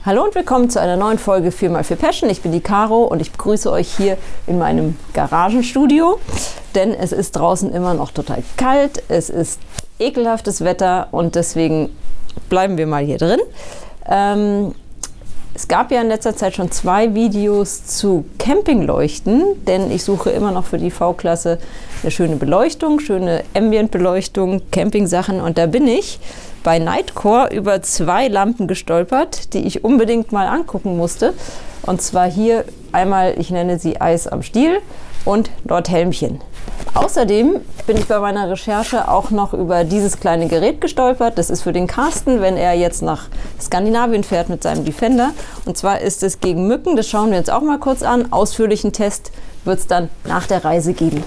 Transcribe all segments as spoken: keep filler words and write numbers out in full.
Hallo und willkommen zu einer neuen Folge vier mal vier Passion. Ich bin die Caro und ich begrüße euch hier in meinem Garagenstudio, denn es ist draußen immer noch total kalt, es ist ekelhaftes Wetter und deswegen bleiben wir mal hier drin. Ähm, es gab ja in letzter Zeit schon zwei Videos zu Campingleuchten, denn ich suche immer noch für die V-Klasse eine schöne Beleuchtung, schöne Ambient-Beleuchtung, Campingsachen und da bin ich bei Nightcore über zwei Lampen gestolpert, die ich unbedingt mal angucken musste. Und zwar hier einmal, ich nenne sie Eis am Stiel und Lord Helmchen. Außerdem bin ich bei meiner Recherche auch noch über dieses kleine Gerät gestolpert. Das ist für den Carsten, wenn er jetzt nach Skandinavien fährt mit seinem Defender. Und zwar ist es gegen Mücken, das schauen wir uns auch mal kurz an. Ausführlichen Test wird es dann nach der Reise geben.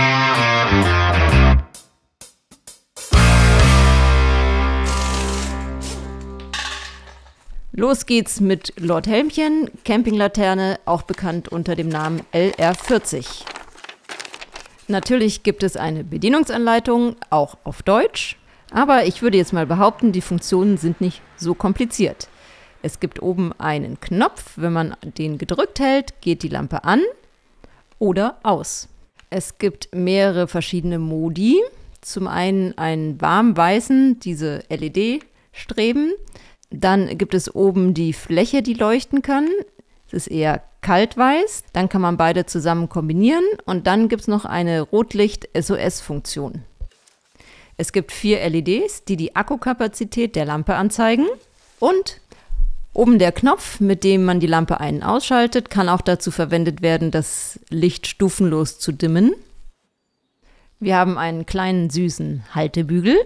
Los geht's mit Lord Helmchen, Campinglaterne, auch bekannt unter dem Namen L R vierzig. Natürlich gibt es eine Bedienungsanleitung, auch auf Deutsch, aber ich würde jetzt mal behaupten, die Funktionen sind nicht so kompliziert. Es gibt oben einen Knopf, wenn man den gedrückt hält, geht die Lampe an oder aus. Es gibt mehrere verschiedene Modi, zum einen einen warm-weißen, diese L E D-Streben. Dann gibt es oben die Fläche, die leuchten kann. Es ist eher kaltweiß. Dann kann man beide zusammen kombinieren. Und dann gibt es noch eine Rotlicht-S O S-Funktion. Es gibt vier L E Ds, die die Akkukapazität der Lampe anzeigen. Und oben der Knopf, mit dem man die Lampe ein- und ausschaltet, kann auch dazu verwendet werden, das Licht stufenlos zu dimmen. Wir haben einen kleinen süßen Haltebügel.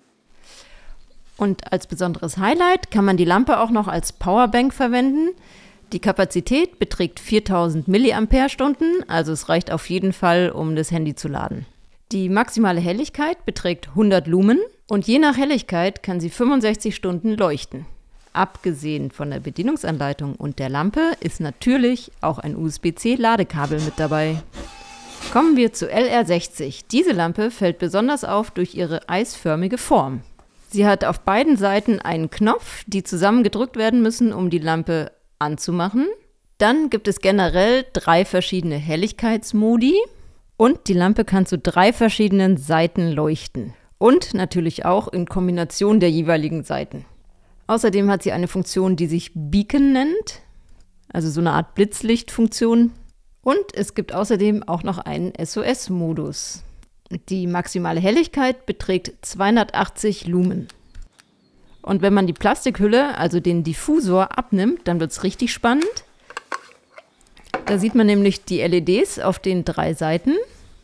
Und als besonderes Highlight kann man die Lampe auch noch als Powerbank verwenden. Die Kapazität beträgt viertausend Milliampere-Stunden, also es reicht auf jeden Fall, um das Handy zu laden. Die maximale Helligkeit beträgt hundert Lumen und je nach Helligkeit kann sie fünfundsechzig Stunden leuchten. Abgesehen von der Bedienungsanleitung und der Lampe ist natürlich auch ein U S B C-Ladekabel mit dabei. Kommen wir zu L R sechzig. Diese Lampe fällt besonders auf durch ihre eisförmige Form. Sie hat auf beiden Seiten einen Knopf, die zusammen gedrückt werden müssen, um die Lampe anzumachen. Dann gibt es generell drei verschiedene Helligkeitsmodi und die Lampe kann zu drei verschiedenen Seiten leuchten. Und natürlich auch in Kombination der jeweiligen Seiten. Außerdem hat sie eine Funktion, die sich Beacon nennt, also so eine Art Blitzlichtfunktion. Und es gibt außerdem auch noch einen S O S-Modus. Die maximale Helligkeit beträgt zweihundertachtzig Lumen. Und wenn man die Plastikhülle, also den Diffusor, abnimmt, dann wird es richtig spannend. Da sieht man nämlich die L E Ds auf den drei Seiten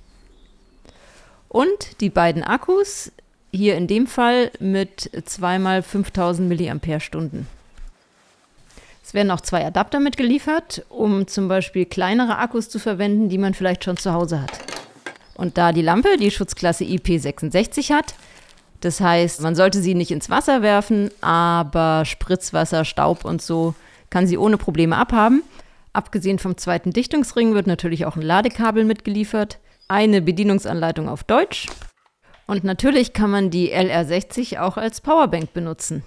und die beiden Akkus, hier in dem Fall mit zwei mal fünftausend Milliampere-Stunden. Es werden auch zwei Adapter mitgeliefert, um zum Beispiel kleinere Akkus zu verwenden, die man vielleicht schon zu Hause hat. Und da die Lampe die Schutzklasse I P sechsundsechzig hat, das heißt, man sollte sie nicht ins Wasser werfen, aber Spritzwasser, Staub und so kann sie ohne Probleme abhaben. Abgesehen vom zweiten Dichtungsring wird natürlich auch ein Ladekabel mitgeliefert, eine Bedienungsanleitung auf Deutsch und natürlich kann man die L R sechzig auch als Powerbank benutzen.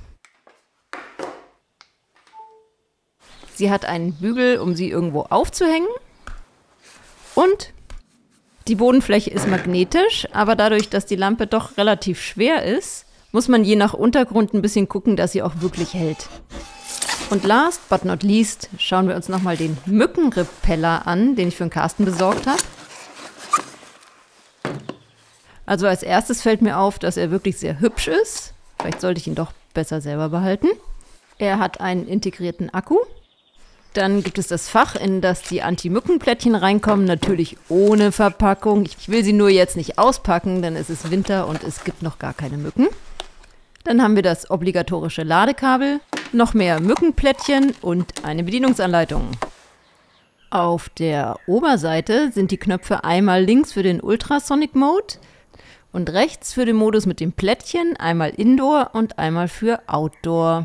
Sie hat einen Bügel, um sie irgendwo aufzuhängen und die Bodenfläche ist magnetisch, aber dadurch, dass die Lampe doch relativ schwer ist, muss man je nach Untergrund ein bisschen gucken, dass sie auch wirklich hält. Und last but not least schauen wir uns nochmal den Mückenrepeller an, den ich für den Carsten besorgt habe. Also als erstes fällt mir auf, dass er wirklich sehr hübsch ist. Vielleicht sollte ich ihn doch besser selber behalten. Er hat einen integrierten Akku. Dann gibt es das Fach, in das die Anti-Mücken-Plättchen reinkommen, natürlich ohne Verpackung. Ich will sie nur jetzt nicht auspacken, denn es ist Winter und es gibt noch gar keine Mücken. Dann haben wir das obligatorische Ladekabel, noch mehr Mückenplättchen und eine Bedienungsanleitung. Auf der Oberseite sind die Knöpfe einmal links für den Ultrasonic Mode und rechts für den Modus mit dem Plättchen, einmal Indoor und einmal für Outdoor.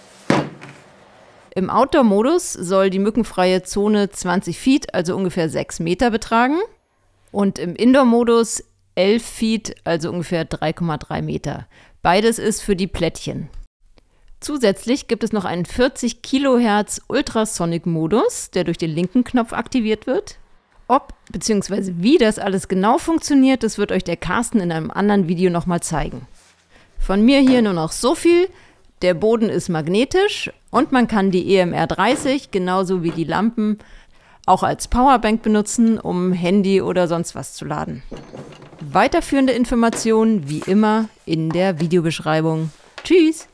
Im Outdoor-Modus soll die mückenfreie Zone zwanzig Feet, also ungefähr sechs Meter betragen. Und im Indoor-Modus elf Feet, also ungefähr drei Komma drei Meter. Beides ist für die Plättchen. Zusätzlich gibt es noch einen vierzig Kilohertz Ultrasonic-Modus, der durch den linken Knopf aktiviert wird. Ob bzw. wie das alles genau funktioniert, das wird euch der Carsten in einem anderen Video nochmal zeigen. Von mir hier nur noch so viel. Der Boden ist magnetisch und man kann die E M R dreißig genauso wie die Lampen auch als Powerbank benutzen, um Handy oder sonst was zu laden. Weiterführende Informationen wie immer in der Videobeschreibung. Tschüss!